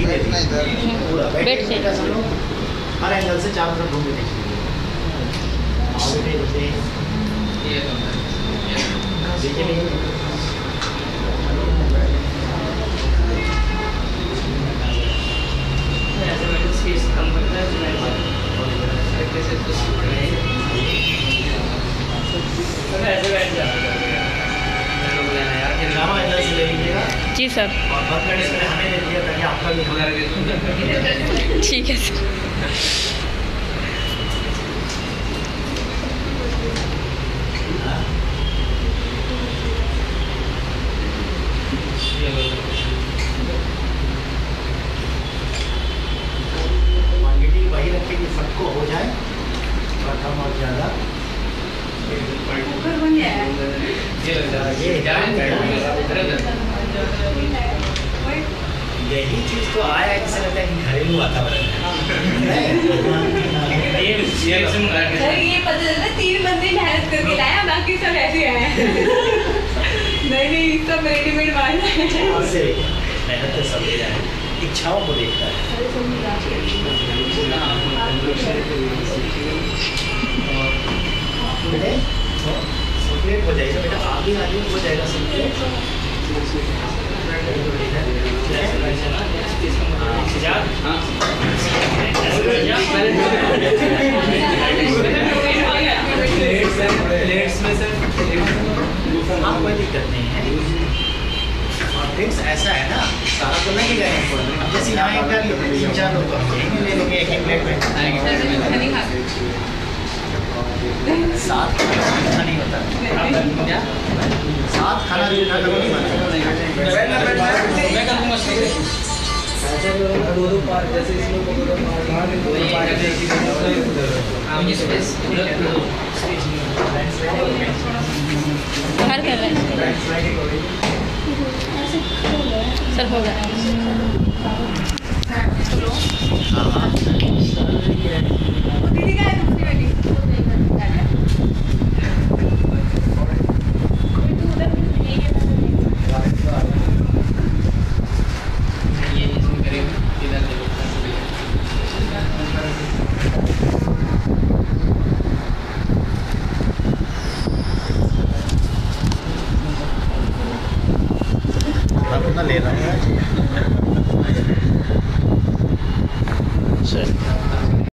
धीरे धीरे पूरा बैठ से हर एंगल से चारों तरफ घूम के देखिए। जी सर। ठीक है सर। क्वांटिटी वही रखें कि सबको हो जाए और कम और ज़्यादा यही चीज़ तो आया जिसे लगता है कि घरेलू वातावरण है। ये पता चलता 3 बंदे मेहनत करके लाया, बाकी सब ऐसे आए। नहीं सब रेडीमेड माल है। मेहनत तो सब ले जाए, इच्छाओं को देखता है। सब्जेक्ट हो जाएगा बेटा, आगे आगे हो जाएगा सब्जेक्ट। कोई दिक्कत नहीं है। फिक्स ऐसा है ना, सारा तो नहीं गए। जैसे यहाँ एक 3-4 लोग तो यहीं ले लेंगे एक प्लेट में। साथ खाना नहीं होता, साथ खाना जो ना नहीं बनता। मैं कर दूँगा दो पार, जैसे इसमें बाहर कर रहे हैं सर। हो गया दीदी का है दूसरी वाली। अपना ले रहा हूँ।